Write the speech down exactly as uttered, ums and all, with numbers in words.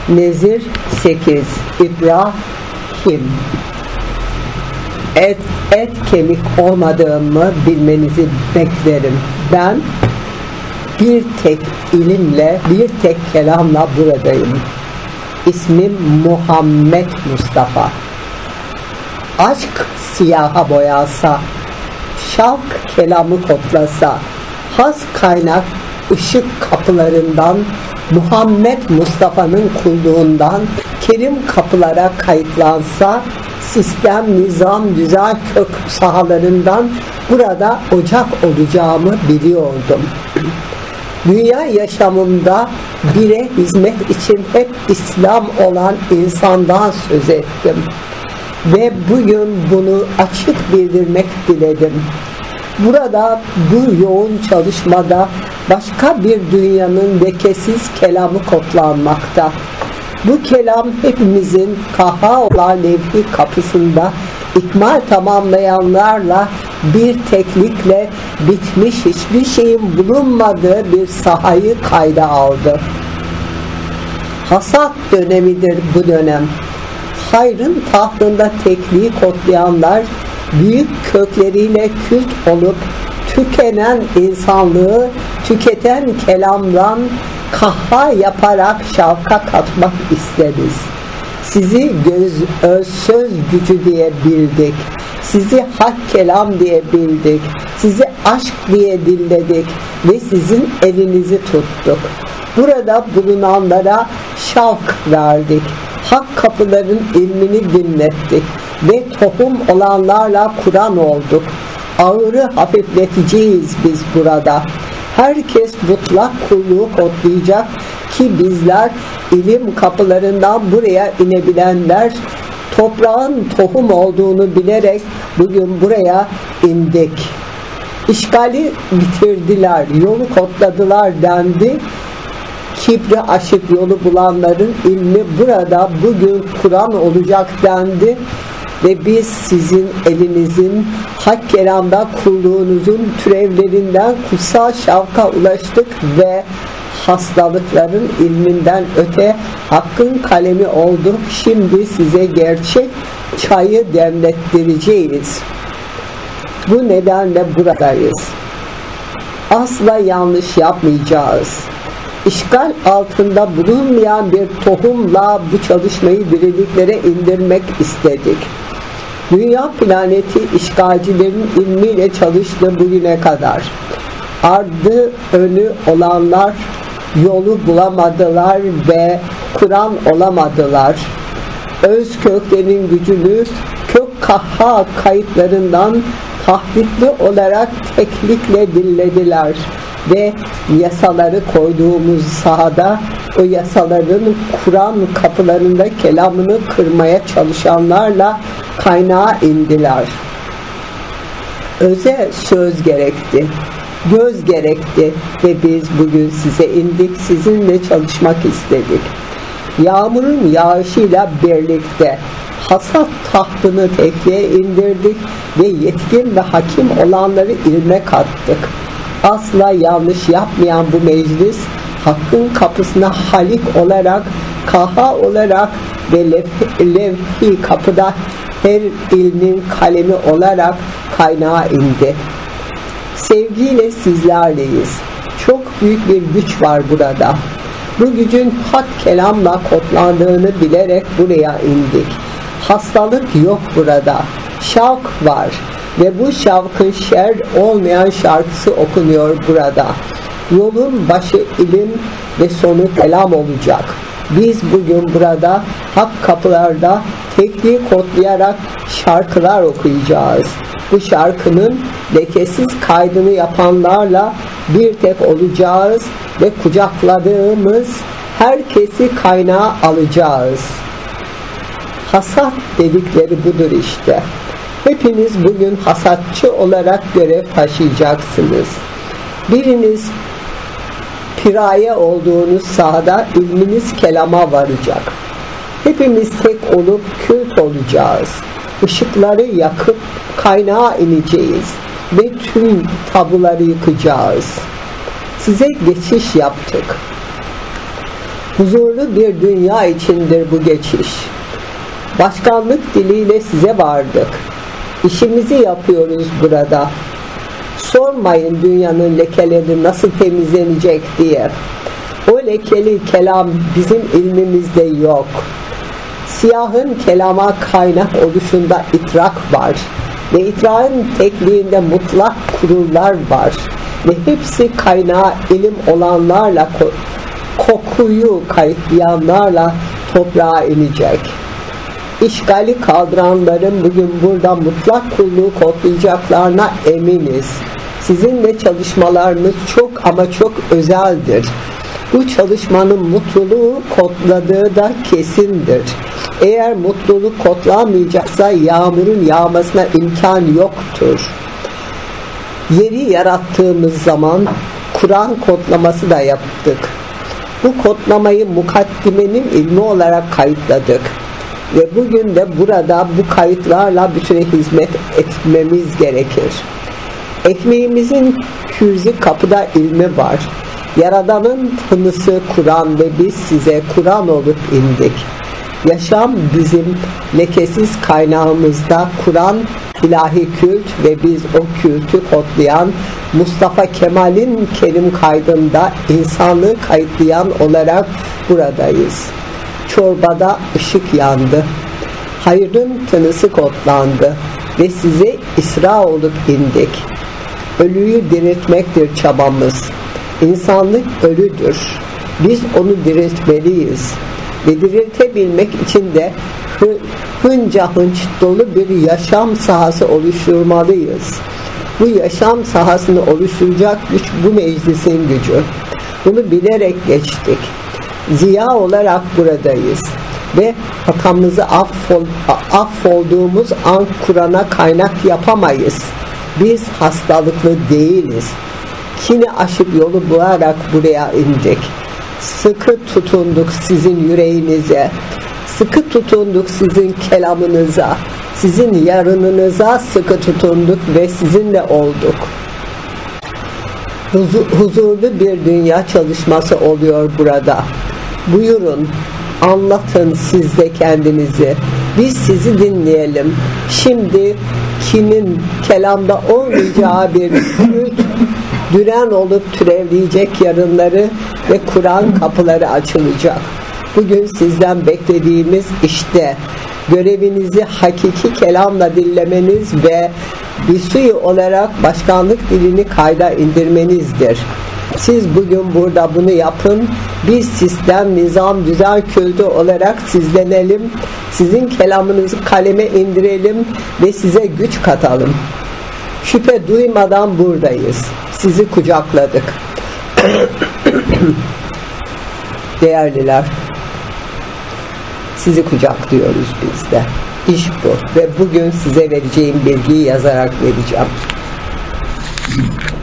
Nezir sekiz. İbrahim. Et, et kemik olmadığımı bilmenizi beklerim. Ben bir tek ilimle, bir tek kelamla buradayım. İsmim Muhammed Mustafa. Aşk siyaha boyalsa, şavk kelamı kotlasa, has kaynak ışık kapılarından, Muhammed Mustafa'nın kulluğundan kerim kapılara kayıtlansa, sistem, nizam, düzen kök sahalarından burada ocak olacağımı biliyordum. Dünya yaşamımda bire hizmet için hep İslam olan insandan söz ettim. Ve bugün bunu açık bildirmek diledim. Burada bu yoğun çalışmada başka bir dünyanın lekesiz kelamı kodlanmakta. Bu kelam hepimizin kaha olan levh-i kapısında ikmal tamamlayanlarla bir teklikle bitmiş, hiçbir şeyin bulunmadığı bir sahayı kayda aldı. Hasat dönemidir bu dönem. Hayrın tahtında tekliği kodlayanlar büyük kökleriyle kült olup tükenen insanlığı tüketen kelamdan kahha yaparak şavka katmak isteriz. Sizi göz, öz söz gücü diye bildik. Sizi hak kelam diye bildik. Sizi aşk diye dinledik ve sizin elinizi tuttuk. Burada bulunanlara şavk verdik. Hak kapıların ilmini dinlettik ve tohum olanlarla Kur'an olduk. Ağırı hafifleteceğiz biz burada. Herkes mutlak kulluğu kodlayacak ki bizler ilim kapılarından buraya inebilenler toprağın tohum olduğunu bilerek bugün buraya indik. İşgali bitirdiler, yolu kodladılar dendi. Kibri aşıp yolu bulanların ilmi burada bugün Kur'an olacak dendi. Ve biz sizin elinizin hak kelamda kulluğunuzun türevlerinden kutsal şavka ulaştık ve hastalıkların ilminden öte hakkın kalemi olduk. Şimdi size gerçek çayı demlettireceğiz. Bu nedenle buradayız. Asla yanlış yapmayacağız. İşgal altında bulunmayan bir tohumla bu çalışmayı diriliklere indirmek istedik. Dünya planeti işgalcilerin ilmiyle çalıştı bugüne kadar. Ardı önü olanlar yolu bulamadılar ve Kur'an olamadılar. Öz köklerin gücünü kök kahha kayıtlarından tahditli olarak teklikle dinlediler ve yasaları koyduğumuz sahada o yasaların Kur'an kapılarında kelamını kırmaya çalışanlarla kaynağa indiler. Öze söz gerekti, göz gerekti ve biz bugün size indik, sizinle çalışmak istedik. Yağmurun yağışıyla birlikte hasat tahtını tekliğe indirdik ve yetkin ve hakim olanları ilme kattık. Asla yanlış yapmayan bu meclis hakkın kapısına halik olarak, kaha olarak ve levh-i kapıda her ilmin kalemi olarak kaynağa indi. Sevgiyle sizlerleyiz. Çok büyük bir güç var burada. Bu gücün hak kelamla kodlandığını bilerek buraya indik. Hastalık yok burada. Şavk var. Ve bu şavkın şer olmayan şarkısı okunuyor burada. Yolun başı ilim ve sonu kelam olacak. Biz bugün burada hak kapılarda tekliği kodlayarak şarkılar okuyacağız. Bu şarkının lekesiz kaydını yapanlarla bir tek olacağız ve kucakladığımız herkesi kaynağa alacağız. Hasat dedikleri budur işte. Hepiniz bugün hasatçı olarak görev taşıyacaksınız. Biriniz piraye olduğunuz sahada ilminiz kelama varacak. Hepimiz tek olup kült olacağız. Işıkları yakıp kaynağa ineceğiz ve tüm tabuları yıkacağız. Size geçiş yaptık. Huzurlu bir dünya içindir bu geçiş. Başkanlık diliyle size vardık. İşimizi yapıyoruz burada. Sormayın dünyanın lekeleri nasıl temizlenecek diye. O lekeli kelam bizim ilmimizde yok. Siyahın kelama kaynak oluşunda itrak var. Ve itrağın tekliğinde mutlak kurullar var. Ve hepsi kaynağı ilim olanlarla, kokuyu kayıtlayanlarla toprağa inecek. İşgali kaldıranların bugün burada mutlak kulluğu kodlayacaklarına eminiz. Sizinle çalışmalarınız çok ama çok özeldir. Bu çalışmanın mutluluğu kodladığı da kesindir. Eğer mutluluk kodlanmayacaksa yağmurun yağmasına imkan yoktur. Yeri yarattığımız zaman Kur'an kodlaması da yaptık. Bu kodlamayı mukaddimenin ilmi olarak kayıtladık. Ve bugün de burada bu kayıtlarla bütüne hizmet etmemiz gerekir. Ekmeğimizin kürzi kapıda ilmi var. Yaradanın tınısı Kur'an ve biz size Kur'an olup indik. Yaşam bizim lekesiz kaynağımızda Kur'an ilahi kült ve biz o kültü kodlayan Mustafa Kemal'in kelim kaydında insanlığı kayıtlayan olarak buradayız. Çorbada ışık yandı. Hayrın tınısı kodlandı ve size İsra olup indik. Ölüyü diriltmektir çabamız. İnsanlık ölüdür. Biz onu diriltmeliyiz. Ve diriltebilmek için de hı, hınca hınç dolu bir yaşam sahası oluşturmalıyız. Bu yaşam sahasını oluşturacak güç bu meclisin gücü. Bunu bilerek geçtik. Ziya olarak buradayız. Ve hatamızı affol, affolduğumuz an Kur'an'a kaynak yapamayız. Biz hastalıklı değiliz. Kini aşıp yolu bularak buraya indik. Sıkı tutunduk sizin yüreğinize. Sıkı tutunduk sizin kelamınıza. Sizin yarınınıza sıkı tutunduk ve sizinle olduk. Huzur, huzurlu bir dünya çalışması oluyor burada. Buyurun, anlatın siz de kendinizi. Biz sizi dinleyelim. Şimdi kinin kelamda olmayacağı bir kült, düren olup türevleyecek yarınları ve Kur'an kapıları açılacak. Bugün sizden beklediğimiz işte görevinizi hakiki kelamla dinlemeniz ve bir suyu olarak başkanlık dilini kayda indirmenizdir. Siz bugün burada bunu yapın. Biz sistem, nizam, düzen, kültü olarak sizlenelim. Sizin kelamınızı kaleme indirelim ve size güç katalım. Şüphe duymadan buradayız. Sizi kucakladık. Değerliler, sizi kucaklıyoruz biz de. İş bu ve bugün size vereceğim bilgiyi yazarak vereceğim.